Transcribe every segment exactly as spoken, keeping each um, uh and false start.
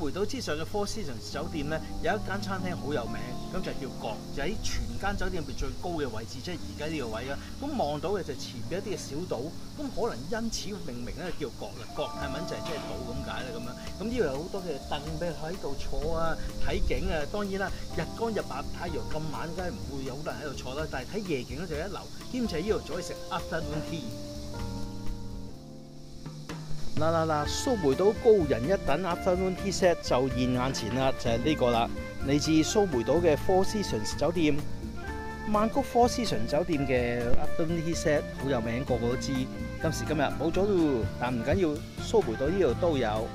梅島之上嘅 Four Seasons 酒店咧，有一間餐廳好有名，咁就叫閣，就喺全間酒店入邊最高嘅位置，即係而家呢個位啦。咁望到嘅就前邊一啲嘅小島，咁可能因此命名咧叫閣啦。閣係咪就係即係島咁解啦咁樣。咁呢度有好多嘅凳俾你喺度坐啊，睇景啊。當然啦，日光日白太陽咁晚，梗係唔會有好多人喺度坐啦。但係睇夜景咧就一流，兼且呢度仲可以食 afternoon tea。嗱嗱嗱！蘇梅島高人一等 afternoon tea set 就現眼前啦，就係、是、呢個啦，嚟自蘇梅島嘅 Four Seasons 酒店。曼谷 Four Seasons 酒店嘅 afternoon tea set 好有名，個個都知。今時今日冇咗咯，但唔緊要，蘇梅島呢度都有。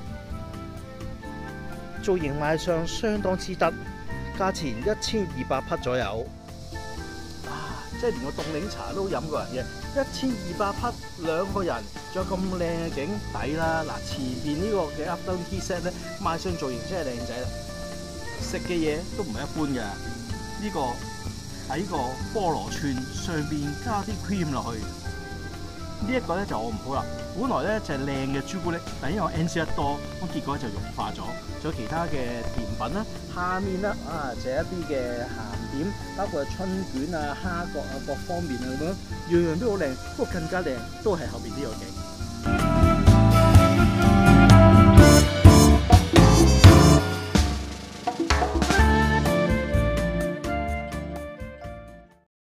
造型賣相相當之得，價錢一千二百匹左右。啊！即係連個凍檸茶都飲過人嘅，一千二百匹兩個人，仲有咁靚嘅景，抵啦！嗱，前邊呢個嘅 afternoon tea set 咧，賣相造型真係靚仔啦。食嘅嘢都唔係一般嘅，呢、這個喺個菠蘿串上邊加啲 cream 落去。這個、呢一個咧就我唔好啦，本來咧就係靚嘅朱古力，但因為我 N C 得多，咁結果就融化咗。仲有其他嘅甜品啦，下面咧啊就係、一啲嘅鹹點，包括春卷啊、蝦角啊各方面啊咁樣，樣樣都好靚。不過更加靚都係後邊呢個景。